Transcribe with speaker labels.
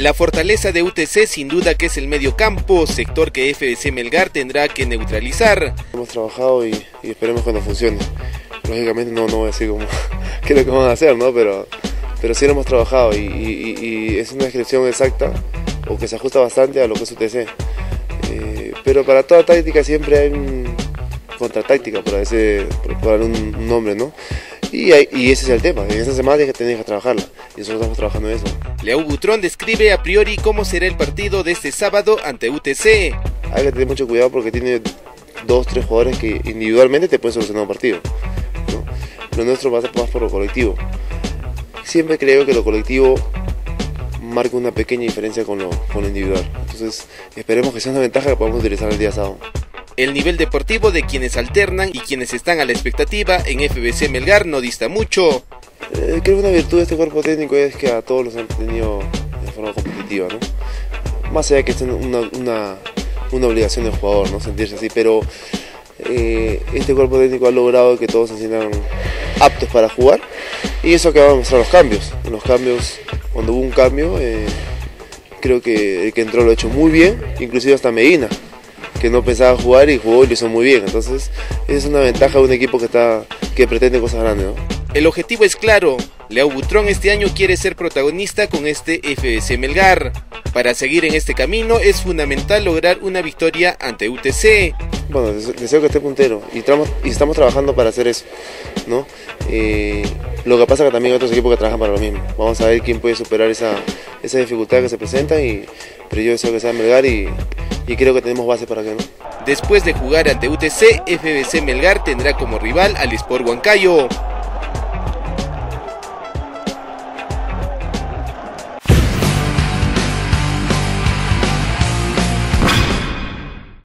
Speaker 1: La fortaleza de UTC sin duda que es el medio campo, sector que FBC Melgar tendrá que neutralizar.
Speaker 2: Hemos trabajado y esperemos que nos funcione. Lógicamente no voy a decir como qué es lo que vamos a hacer, ¿no? Pero sí lo hemos trabajado y es una descripción exacta o que se ajusta bastante a lo que es UTC. Pero para toda táctica siempre hay contratáctica, por darle un nombre, ¿no? Y ese es el tema, en esa semana tenés que trabajarla y nosotros estamos trabajando en eso.
Speaker 1: Leao Butrón describe a priori cómo será el partido de este sábado ante UTC.
Speaker 2: Hay que tener mucho cuidado porque tiene 2 o 3 jugadores que individualmente te pueden solucionar un partido, ¿no? Lo nuestro va más por lo colectivo. Siempre creo que lo colectivo marca una pequeña diferencia con lo individual. Entonces esperemos que sea una ventaja que podamos utilizar el día sábado.
Speaker 1: El nivel deportivo de quienes alternan y quienes están a la expectativa en FBC Melgar no dista mucho.
Speaker 2: Creo que una virtud de este cuerpo técnico es que a todos los han tenido de forma competitiva, ¿no? Más allá de que es una obligación del jugador, ¿no? Sentirse así, pero este cuerpo técnico ha logrado que todos se sientan aptos para jugar y eso que va a mostrar los cambios. En los cambios, cuando hubo un cambio, creo que el que entró lo ha hecho muy bien, inclusive hasta Medina, que no pensaba jugar y jugó y lo hizo muy bien. Entonces es una ventaja de un equipo que pretende cosas grandes, ¿no?
Speaker 1: El objetivo es claro, Leao Butrón este año quiere ser protagonista con este FBC Melgar. Para seguir en este camino es fundamental lograr una victoria ante UTC.
Speaker 2: Bueno, deseo que esté puntero y estamos trabajando para hacer eso, ¿no? Lo que pasa es que también hay otros equipos que trabajan para lo mismo. Vamos a ver quién puede superar esa dificultad que se presenta, pero yo deseo que sea Melgar y creo que tenemos base para que no.
Speaker 1: Después de jugar ante UTC, FBC Melgar tendrá como rival al Sport Huancayo.